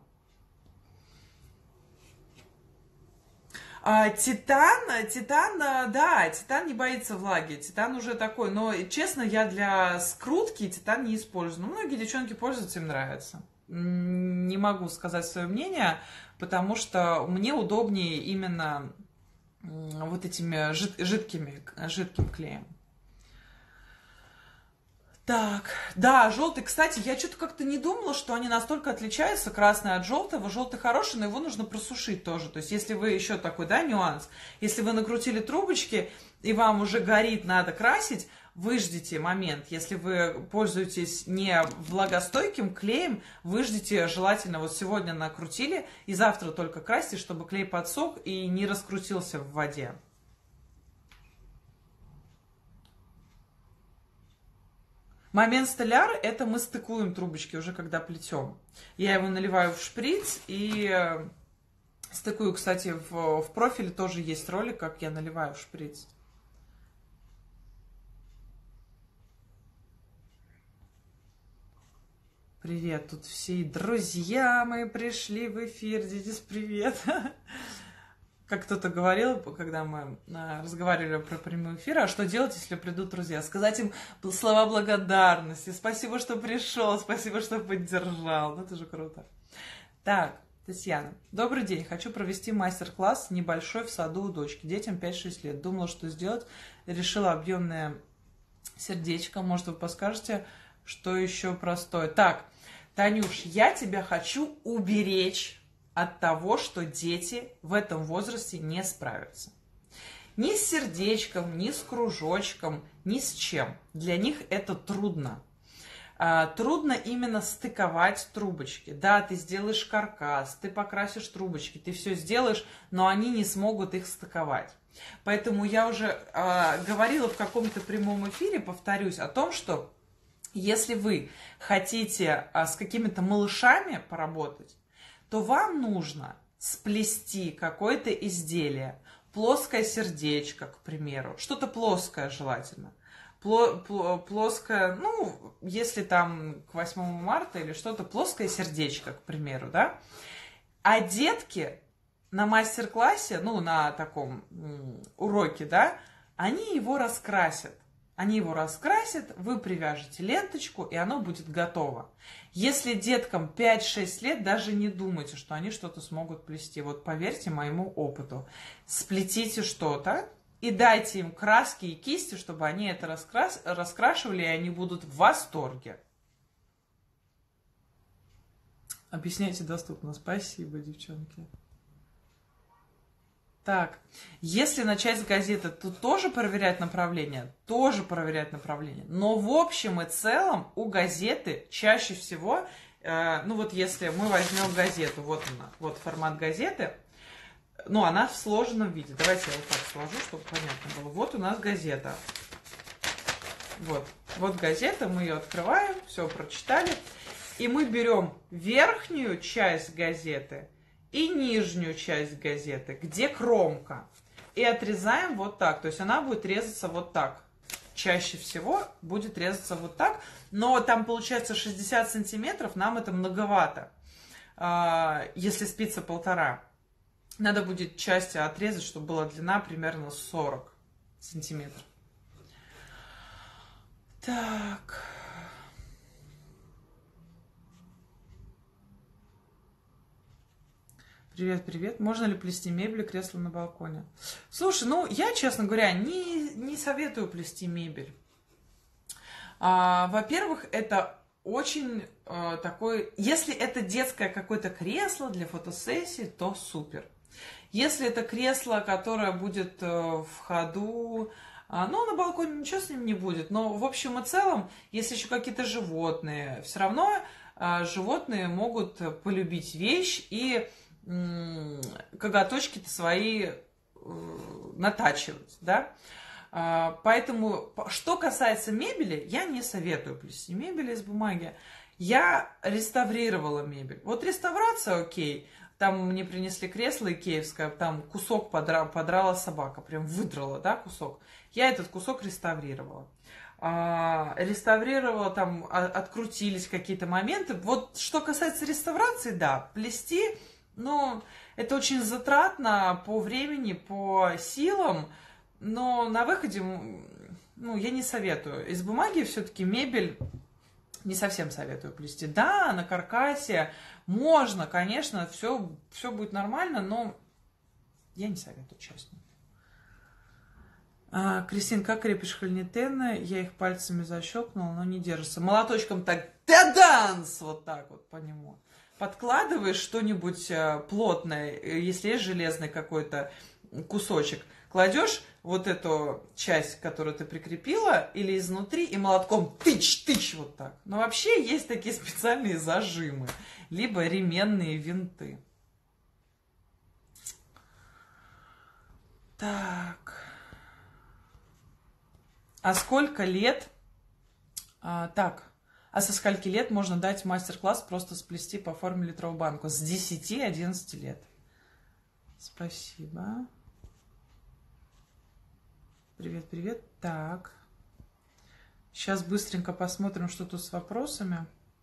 А, титан, титан, да, титан не боится влаги. Титан уже такой, но, честно, я для скрутки титан не использую. Но многие девчонки пользуются, им нравится. Не могу сказать свое мнение, потому что мне удобнее именно вот этими жид, жидкими, жидким клеем. Так, да, желтый, кстати, я что-то как-то не думала, что они настолько отличаются, красный от желтого. Желтый хороший, но его нужно просушить тоже. То есть, если вы еще такой, да, нюанс, если вы накрутили трубочки, и вам уже горит, надо красить, выждите момент. Если вы пользуетесь не влагостойким клеем, выждите желательно. Вот сегодня накрутили, и завтра только красьте, чтобы клей подсох и не раскрутился в воде. Момент столяр – это мы стыкуем трубочки уже когда плетем. Я его наливаю в шприц и стыкую. Кстати, в, в профиле тоже есть ролик, как я наливаю в шприц. Привет, тут все друзья мои пришли в эфир. Дидис, привет. Как кто-то говорил, когда мы разговаривали про прямой эфир, а что делать, если придут друзья? Сказать им слова благодарности. Спасибо, что пришел, спасибо, что поддержал. Ну, это же круто. Так, Татьяна. Добрый день. Хочу провести мастер-класс небольшой в саду у дочки. Детям пять-шесть лет. Думала, что сделать. Решила объемное сердечко. Может, вы подскажете, что еще простое? Так, Танюш, я тебя хочу уберечь от того, что дети в этом возрасте не справятся. Ни с сердечком, ни с кружочком, ни с чем. Для них это трудно. А, трудно именно стыковать трубочки. Да, ты сделаешь каркас, ты покрасишь трубочки, ты все сделаешь, но они не смогут их стыковать. Поэтому я уже а, говорила в каком-то прямом эфире, повторюсь, о том, что если вы хотите а, с какими-то малышами поработать, то вам нужно сплести какое-то изделие, плоское сердечко, к примеру, что-то плоское желательно, плоское, ну, если там к восьмому марта или что-то плоское сердечко, к примеру, да, а детки на мастер-классе, ну, на таком уроке, да, они его раскрасят. Они его раскрасят, вы привяжете ленточку, и оно будет готово. Если деткам пять-шесть лет, даже не думайте, что они что-то смогут плести. Вот поверьте моему опыту. Сплетите что-то и дайте им краски и кисти, чтобы они это раскрас... раскрашивали, и они будут в восторге. Объясняйте доступно. Спасибо, девчонки. Так, если начать с газеты, то тоже проверять направление, тоже проверять направление. Но в общем и целом у газеты чаще всего, э, ну вот если мы возьмем газету, вот она, вот формат газеты, ну она в сложенном виде. Давайте я вот так сложу, чтобы понятно было. Вот у нас газета. Вот, вот газета, мы ее открываем, все прочитали. И мы берем верхнюю часть газеты и нижнюю часть газеты, где кромка, и отрезаем вот так. То есть она будет резаться вот так. Чаще всего будет резаться вот так, но там получается шестьдесят сантиметров, нам это многовато, если спица полтора. Надо будет часть отрезать, чтобы была длина примерно сорок сантиметров. Так... Привет, привет. Можно ли плести мебель и кресло на балконе? Слушай, ну, я, честно говоря, не, не советую плести мебель. А, во-первых, это очень а, такой... Если это детское какое-то кресло для фотосессии, то супер. Если это кресло, которое будет а, в ходу... А, ну, на балконе ничего с ним не будет. Но, в общем и целом, если еще какие-то животные, все равно а, животные могут полюбить вещь и... коготочки-то свои э, натачивать, да. А, поэтому, что касается мебели, я не советую плести мебель из бумаги. Я реставрировала мебель. Вот реставрация, окей. Там мне принесли кресло икеевское, там кусок подра, подрала собака, прям выдрала, да, кусок. Я этот кусок реставрировала. А, реставрировала, там а, открутились какие-то моменты. Вот что касается реставрации, да, плести... Ну, это очень затратно по времени, по силам, но на выходе, ну, я не советую. Из бумаги все-таки мебель не совсем советую плести. Да, на каркасе можно, конечно, все, все будет нормально, но я не советую, честно. А, Кристин, как крепишь хольнитены? Я их пальцами защелкнула, но не держится. Молоточком так, да-данс, вот так вот по нему. Подкладываешь что-нибудь плотное, если есть железный какой-то кусочек, кладешь вот эту часть, которую ты прикрепила, или изнутри, и молотком тыч-тыч вот так. Но вообще есть такие специальные зажимы, либо ременные винты. Так. А сколько лет? А, так. А со скольки лет можно дать мастер-класс просто сплести по форме литровую банку? С десяти-одиннадцати лет. Спасибо. Привет, привет. Так. Сейчас быстренько посмотрим, что тут с вопросами.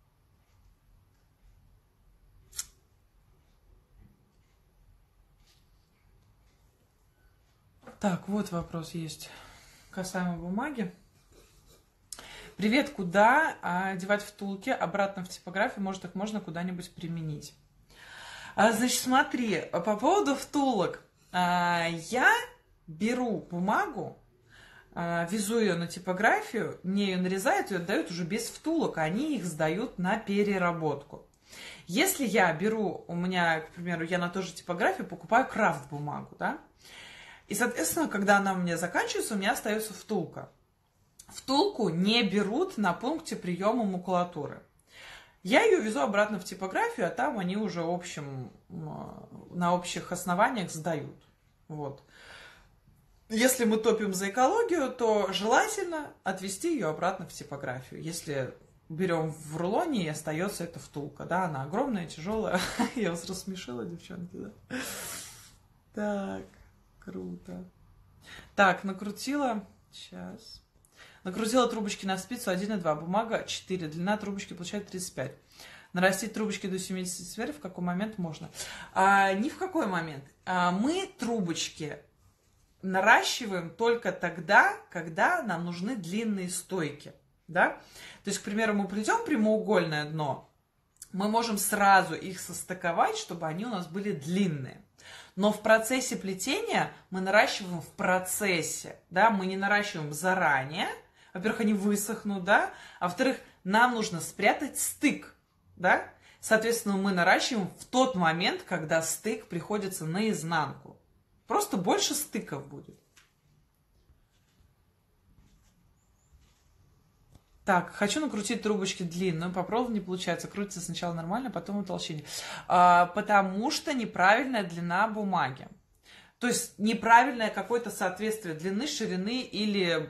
Так, вот вопрос есть касаемо бумаги. Привет, куда одевать втулки обратно в типографию? Может, их можно куда-нибудь применить? А, значит, смотри, по поводу втулок. А, я беру бумагу, а, везу ее на типографию, мне ее нарезают, ее отдают уже без втулок, они их сдают на переработку. Если я беру, у меня, к примеру, я на той же типографии покупаю крафт-бумагу, да? И, соответственно, когда она у меня заканчивается, у меня остается втулка. Втулку не берут на пункте приема макулатуры. Я ее везу обратно в типографию, а там они уже общем, на общих основаниях сдают. Вот. Если мы топим за экологию, то желательно отвезти ее обратно в типографию. Если берем в рулоне, и остается эта втулка. Да, она огромная, тяжелая. Я вас рассмешила, девчонки, да? Так. Круто. Так, накрутила. Сейчас. Накрутила трубочки на спицу один и два. Бумага четыре. Длина трубочки получается тридцать пять. Нарастить трубочки до семидесяти сантиметров в какой момент можно? А, ни в какой момент. А, мы трубочки наращиваем только тогда, когда нам нужны длинные стойки. Да? То есть, к примеру, мы плетем прямоугольное дно. Мы можем сразу их состыковать, чтобы они у нас были длинные. Но в процессе плетения мы наращиваем в процессе, да, мы не наращиваем заранее. Во-первых, они высохнут, да, а во-вторых, нам нужно спрятать стык, да. Соответственно, мы наращиваем в тот момент, когда стык приходится наизнанку. Просто больше стыков будет. Так, хочу накрутить трубочки длинную, попробовал, не получается. Крутится сначала нормально, потом утолщение. А, потому что неправильная длина бумаги. То есть неправильное какое-то соответствие длины, ширины или,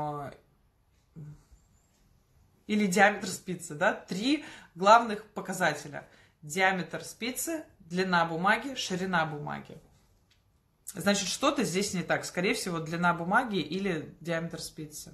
или диаметр спицы. Да? Три главных показателя. Диаметр спицы, длина бумаги, ширина бумаги. Значит, что-то здесь не так. Скорее всего, длина бумаги или диаметр спицы.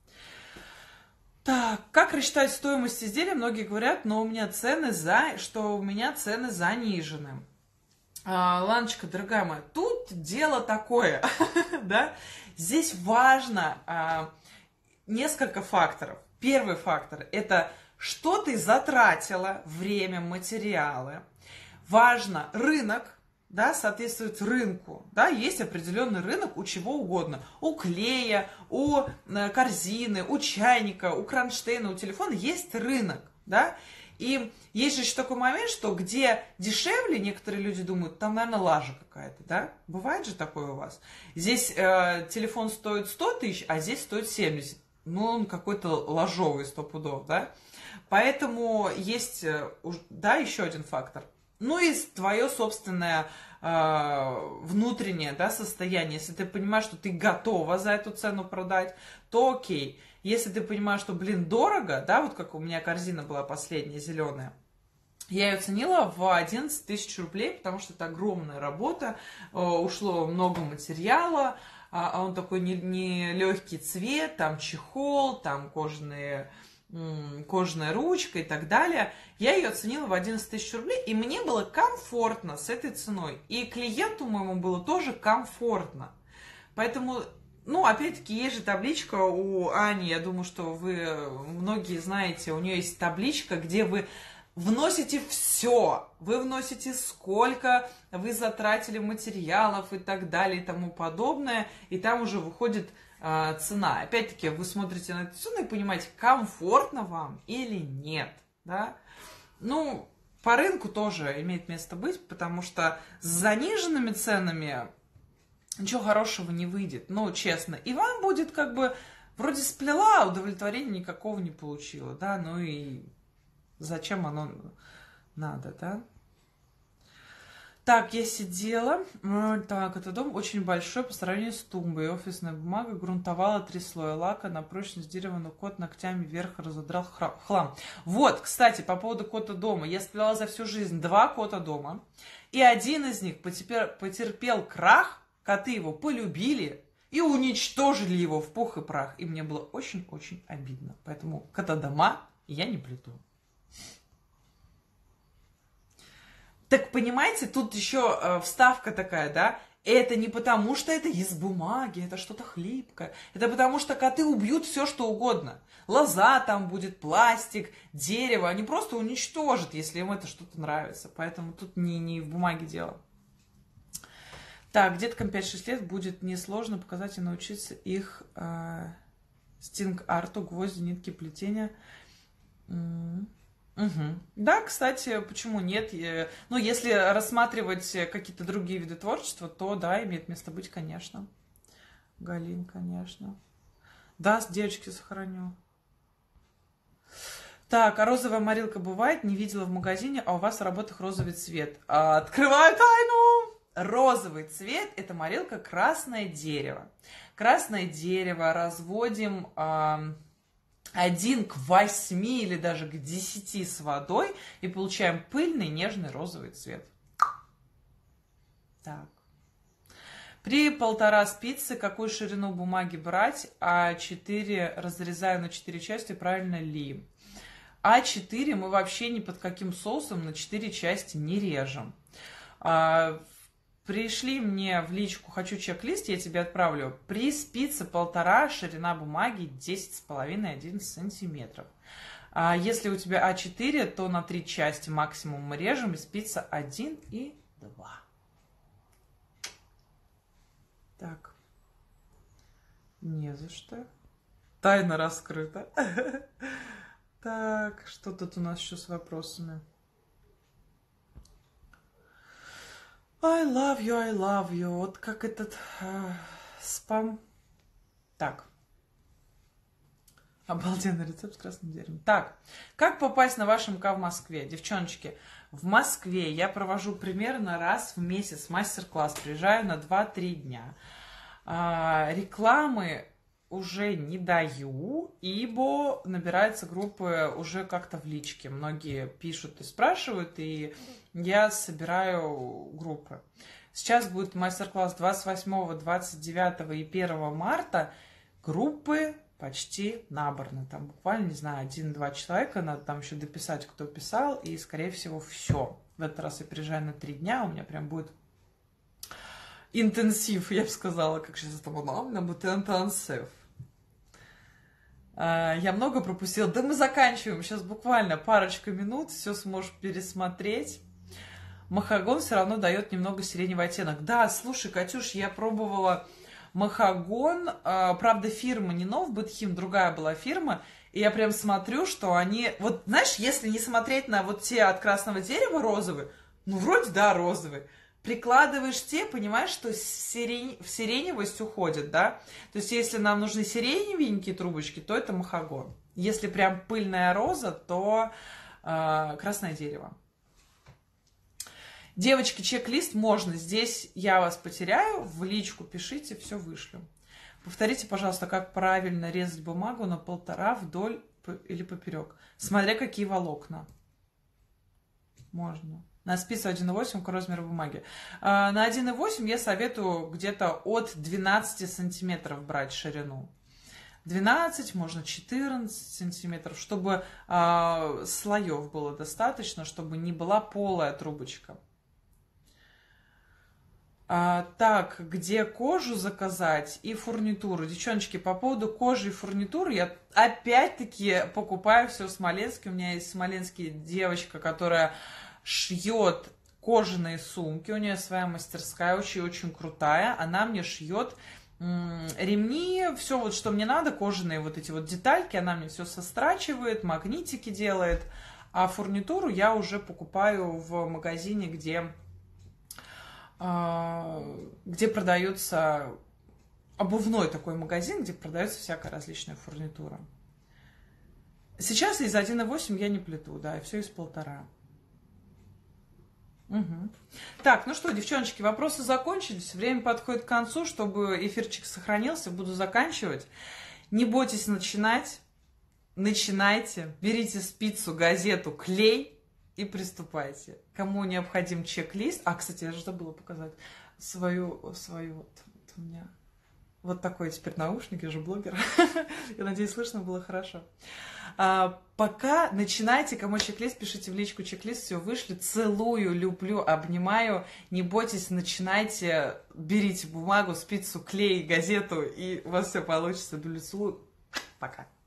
Так, как рассчитать стоимость изделия? Многие говорят, но у меня цены за, что у меня цены занижены. А, Ланочка, дорогая моя, тут дело такое, да? Здесь важно а, несколько факторов. Первый фактор – это что ты затратила, время, материалы. Важно рынок. Да, соответствует рынку. Да, есть определенный рынок у чего угодно. У клея, у корзины, у чайника, у кронштейна, у телефона есть рынок. Да? И есть же еще такой момент, что где дешевле, некоторые люди думают, там, наверное, лажа какая-то. Да? Бывает же такое у вас. Здесь э, телефон стоит сто тысяч, а здесь стоит семьдесят. Ну, он какой-то ложовый сто пудов. Да? Поэтому есть, да, еще один фактор. Ну и твое собственное э, внутреннее, да, состояние. Если ты понимаешь, что ты готова за эту цену продать, то окей. Если ты понимаешь, что, блин, дорого, да, вот как у меня корзина была последняя, зеленая, я ее ценила в одиннадцать тысяч рублей, потому что это огромная работа, э, ушло много материала, а, а он такой не, не легкий цвет, там чехол, там кожаные... кожаная ручка и так далее. Я ее оценила в одиннадцать тысяч рублей, и мне было комфортно с этой ценой. И клиенту моему было тоже комфортно. Поэтому, ну, опять-таки, есть же табличка у Ани, я думаю, что вы многие знаете, у нее есть табличка, где вы вносите все. Вы вносите сколько вы затратили материалов и так далее и тому подобное. И там уже выходит цена. Опять-таки, вы смотрите на эту цену и понимаете, комфортно вам или нет. Да? Ну, по рынку тоже имеет место быть, потому что с заниженными ценами ничего хорошего не выйдет, ну, честно. И вам будет как бы, вроде сплела, а удовлетворения никакого не получила, да, ну и зачем оно надо, да. Так, я сидела, так, это дом очень большой по сравнению с тумбой, офисная бумага, грунтовала три слоя лака, на прочность дерева, но кот ногтями вверх разодрал хлам. Вот, кстати, по поводу кота дома, я сплела за всю жизнь два кота дома, и один из них потерпел, потерпел крах, коты его полюбили и уничтожили его в пух и прах, и мне было очень-очень обидно, поэтому кота-дома я не плету. Так понимаете, тут еще э, вставка такая, да? Это не потому, что это из бумаги, это что-то хлипкое. Это потому, что коты убьют все, что угодно. Лоза там будет, пластик, дерево. Они просто уничтожат, если им это что-то нравится. Поэтому тут не, не в бумаге дело. Так, деткам пять-шесть лет будет несложно показать и научиться их э, стинг-арту, гвозди, нитки, плетения. Угу. Да, кстати, почему нет? Ну, если рассматривать какие-то другие виды творчества, то да, имеет место быть, конечно. Галин, конечно. Да, девочки, сохраню. Так, а розовая морилка бывает? Не видела в магазине, а у вас в работах розовый цвет. Открываю тайну! Розовый цвет – это морилка красное дерево. Красное дерево разводим... один к восьми или даже к десяти с водой и получаем пыльный нежный розовый цвет. Так. При полтора спицы какую ширину бумаги брать? а четыре разрезаю на четыре части, правильно ли? а четыре мы вообще ни под каким соусом на четыре части не режем. Пришли мне в личку, хочу чек-лист, я тебе отправлю. При спице полтора, ширина бумаги десять с половиной — одиннадцать сантиметров. А если у тебя а четыре, то на три части максимум мы режем, и спица один и два. Так. Не за что. Тайна раскрыта. Так, что тут у нас еще с вопросами? I love you, I love you. Вот как этот э, спам. Так. Обалденный рецепт с красным деревом. Так, как попасть на ваш МК в Москве? Девчоночки, в Москве я провожу примерно раз в месяц мастер-класс. Приезжаю на два-три дня. А, рекламы уже не даю, ибо набираются группы уже как-то в личке. Многие пишут и спрашивают, и я собираю группы. Сейчас будет мастер-класс двадцать восьмого, двадцать девятого и первого марта. Группы почти набраны. Там буквально, не знаю, один-два человека. Надо там еще дописать, кто писал. И, скорее всего, все. В этот раз я приезжаю на три дня. У меня прям будет интенсив, я бы сказала. Как сейчас это было? У меня будет интенсив. Я много пропустила. Да мы заканчиваем. Сейчас буквально парочка минут. Все сможешь пересмотреть. Махагон все равно дает немного сиреневый оттенок. Да, слушай, Катюш, я пробовала махагон. Правда, фирма не Новбытхим, другая была фирма. И я прям смотрю, что они... Вот, знаешь, если не смотреть на вот те от красного дерева розовые, ну, вроде, да, розовые. Прикладываешь те, понимаешь, что сирень... в сиреневость уходит, да? То есть, если нам нужны сиреневенькие трубочки, то это махагон. Если прям пыльная роза, то э, красное дерево. Девочки, чек-лист можно. Здесь я вас потеряю, в личку пишите, все вышлю. Повторите, пожалуйста, как правильно резать бумагу на полтора вдоль или поперек. Смотря какие волокна. Можно. На спицу один и восемь к размеру бумаги. На один и восемь я советую где-то от двенадцати сантиметров брать ширину. двенадцать, можно четырнадцать сантиметров, чтобы э, слоев было достаточно, чтобы не была полая трубочка. А, так, где кожу заказать и фурнитуру? Девчоночки, по поводу кожи и фурнитуры я опять-таки покупаю все в Смоленске. У меня есть в Смоленске девочка, которая шьет кожаные сумки. У нее своя мастерская, очень-очень крутая. Она мне шьет ремни, все вот, что мне надо, кожаные вот эти вот детальки. Она мне все сострачивает, магнитики делает. А фурнитуру я уже покупаю в магазине, где где продается обувной такой магазин, где продается всякая различная фурнитура. Сейчас из один и восемь я не плету, да, и все из полтора. Угу. Так, ну что, девчоночки, вопросы закончились. Время подходит к концу, чтобы эфирчик сохранился. Буду заканчивать. Не бойтесь начинать. Начинайте. Берите спицу, газету, клей и приступайте. Кому необходим чек-лист. А, кстати, я же забыла показать свою, свою вот, вот у меня вот такой теперь наушник, я же блогер. Я надеюсь, слышно было хорошо. А, пока начинайте, кому чек-лист, пишите в личку чек-лист, все, вышли. Целую, люблю, обнимаю. Не бойтесь, начинайте, берите бумагу, спицу, клей, газету, и у вас все получится. Люблю, целую. Пока.